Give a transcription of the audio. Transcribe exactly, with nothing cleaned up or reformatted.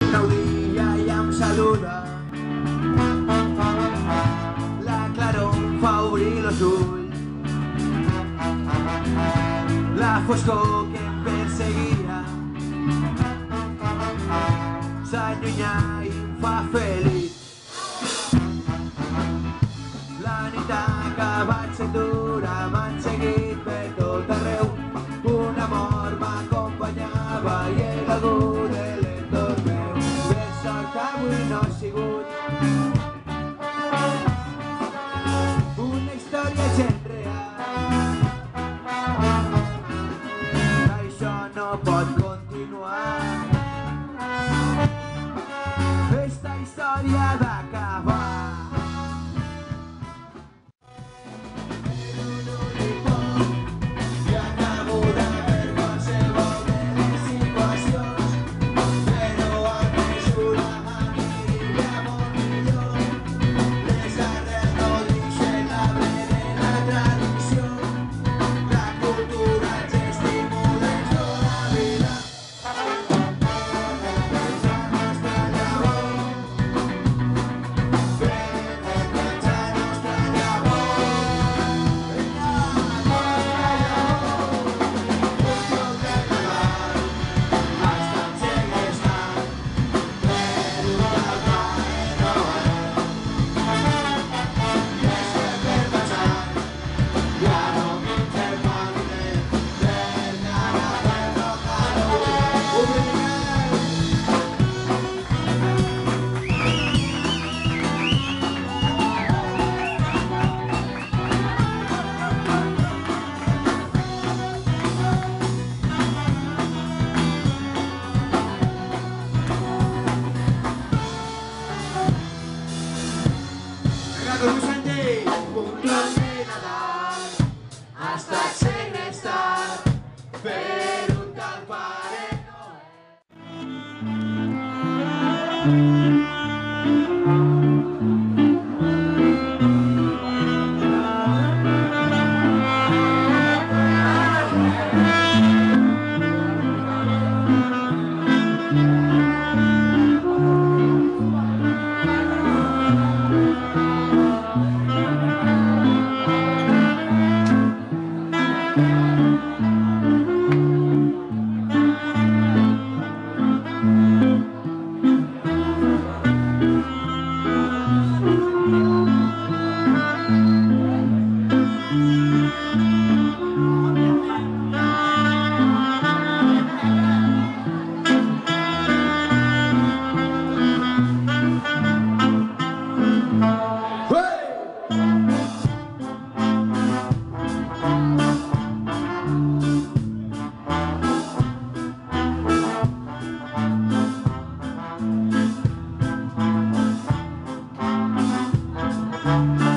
Nou dia i em saluda, la claror em fa obrir els ulls, la foscor que em perseguia s'allunya i em fa feliç. La nit ha acabat sent dura, m'han seguit per tot arreu, un amor m'acompanyava i era algú de l'entorn meu. De sort que avui no ha sigut una història gens real, això no pot continuar, esta història ha d'acabar. Un tros de Nadal ha estat segrestat per un tal Pare Nadal.